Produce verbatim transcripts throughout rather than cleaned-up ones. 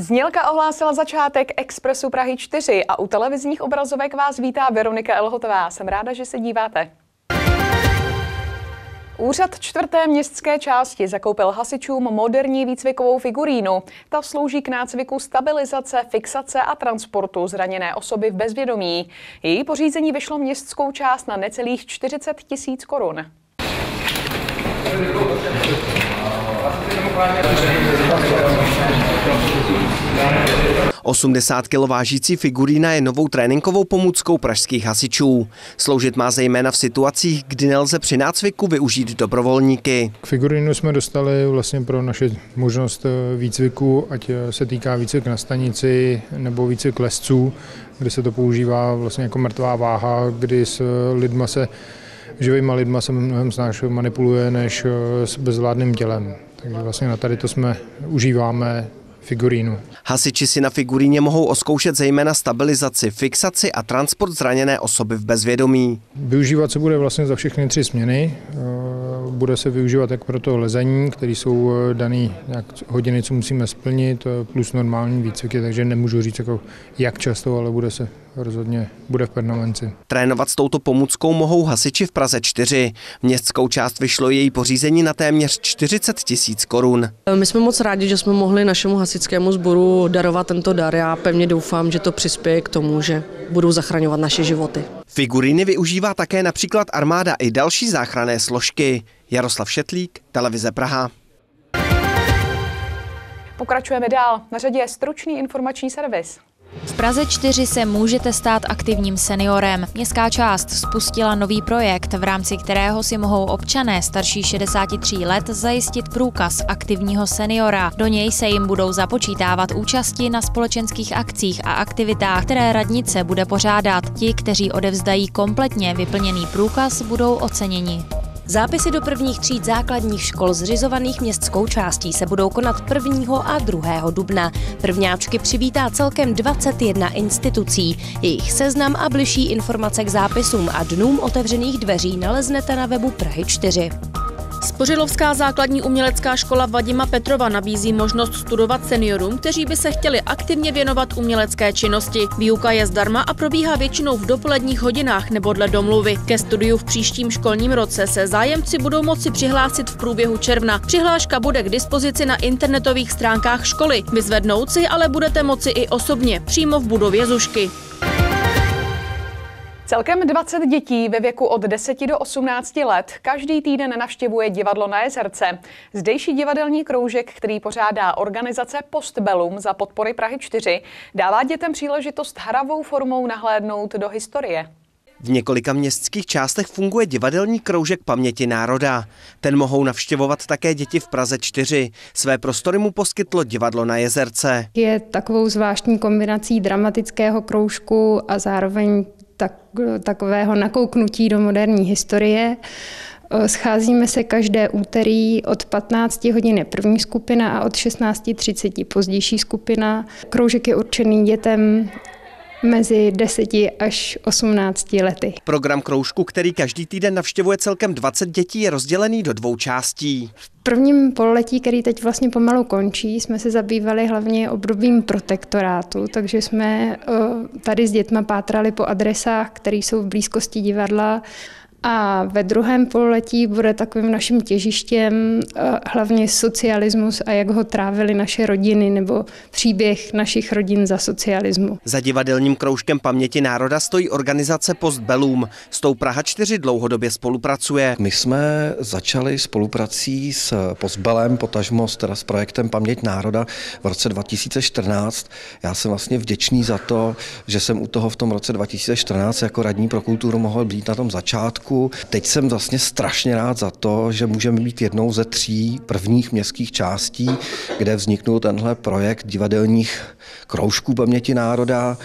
Znělka ohlásila začátek Expressu Prahy čtyři a u televizních obrazovek vás vítá Veronika Elhotová. Jsem ráda, že se díváte. Úřad čtvrté městské části zakoupil hasičům moderní výcvikovou figurínu. Ta slouží k nácviku stabilizace, fixace a transportu zraněné osoby v bezvědomí. Její pořízení vyšlo městskou část na necelých čtyřicet tisíc korun. osmdesát kilo vážící figurína je novou tréninkovou pomůckou pražských hasičů. Sloužit má zejména v situacích, kdy nelze při nácviku využít dobrovolníky. Figurínu jsme dostali vlastně pro naše možnost výcviku, ať se týká výcvik na stanici nebo výcvik lesců, kde se to používá vlastně jako mrtvá váha, kdy s lidma se, živýma lidma se mnohem snáš manipuluje než s bezvládným tělem. Takže vlastně na tady to jsme užíváme figurínu. Hasiči si na figuríně mohou oskoušet zejména stabilizaci, fixaci a transport zraněné osoby v bezvědomí. Využívat se bude vlastně za všechny tři směny. Bude se využívat jak pro to lezení, které jsou dané hodiny, co musíme splnit, plus normální výcviky, takže nemůžu říct jako jak často, ale bude se rozhodně bude v permanenci. Trénovat s touto pomůckou mohou hasiči v Praze čtyři. Městskou část vyšlo její pořízení na téměř čtyřicet tisíc korun. My jsme moc rádi, že jsme mohli našemu hasičskému sboru darovat tento dar. Já pevně doufám, že to přispěje k tomu, že budou zachraňovat naše životy. Figuríny využívá také například armáda i další záchranné složky. Jaroslav Šetlík, Televize Praha. Pokračujeme dál. Na řadě je stručný informační servis. V Praze čtyři se můžete stát aktivním seniorem. Městská část spustila nový projekt, v rámci kterého si mohou občané starší šedesáti tří let zajistit průkaz aktivního seniora. Do něj se jim budou započítávat účasti na společenských akcích a aktivitách, které radnice bude pořádat. Ti, kteří odevzdají kompletně vyplněný průkaz, budou oceněni. Zápisy do prvních tříd základních škol zřizovaných městskou částí se budou konat prvního a druhého dubna. Prvňáčky přivítá celkem dvacet jedna institucí. Jejich seznam a bližší informace k zápisům a dnům otevřených dveří naleznete na webu Prahy čtyři. Spořilovská základní umělecká škola Vadima Petrova nabízí možnost studovat seniorům, kteří by se chtěli aktivně věnovat umělecké činnosti. Výuka je zdarma a probíhá většinou v dopoledních hodinách nebo dle domluvy. Ke studiu v příštím školním roce se zájemci budou moci přihlásit v průběhu června. Přihláška bude k dispozici na internetových stránkách školy. Vyzvednout si ale budete moci i osobně, přímo v budově Zušky. Celkem dvacet dětí ve věku od deseti do osmnácti let každý týden navštěvuje divadlo na Jezerce. Zdejší divadelní kroužek, který pořádá organizace Postbellum za podpory Prahy čtyři, dává dětem příležitost hravou formou nahlédnout do historie. V několika městských částech funguje divadelní kroužek paměti národa. Ten mohou navštěvovat také děti v Praze čtyři. Své prostory mu poskytlo divadlo na Jezerce. Je takovou zvláštní kombinací dramatického kroužku a zároveň tak, takového nakouknutí do moderní historie. Scházíme se každé úterý od patnácti hodin je první skupina a od šestnácti třiceti pozdější skupina. Kroužek je určený dětem mezi deseti až osmnácti lety. Program kroužku, který každý týden navštěvuje celkem dvacet dětí, je rozdělený do dvou částí. V prvním pololetí, který teď vlastně pomalu končí, jsme se zabývali hlavně obdobím protektorátu, takže jsme tady s dětma pátrali po adresách, které jsou v blízkosti divadla. A ve druhém pololetí bude takovým naším těžištěm hlavně socialismus a jak ho trávily naše rodiny nebo příběh našich rodin za socialismu. Za divadelním kroužkem paměti národa stojí organizace Postbellum. S tou Praha čtyři dlouhodobě spolupracuje. My jsme začali spoluprací s Postbellem, potažmo teda s projektem Paměť národa v roce dva tisíce čtrnáct. Já jsem vlastně vděčný za to, že jsem u toho v tom roce dva tisíce čtrnáct jako radní pro kulturu mohl být na tom začátku. Teď jsem vlastně strašně rád za to, že můžeme být jednou ze tří prvních městských částí, kde vzniknul tenhle projekt divadelních kroužků paměti národa,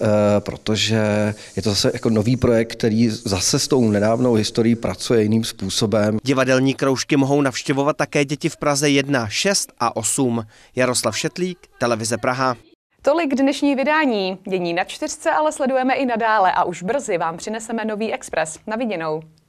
protože je to zase jako nový projekt, který zase s tou nedávnou historií pracuje jiným způsobem. Divadelní kroužky mohou navštěvovat také děti v Praze jedna, šest a osm. Jaroslav Šetlík, Televize Praha. Tolik dnešní vydání. Dění na čtyřce ale sledujeme i nadále a už brzy vám přineseme nový Express. Na viděnou.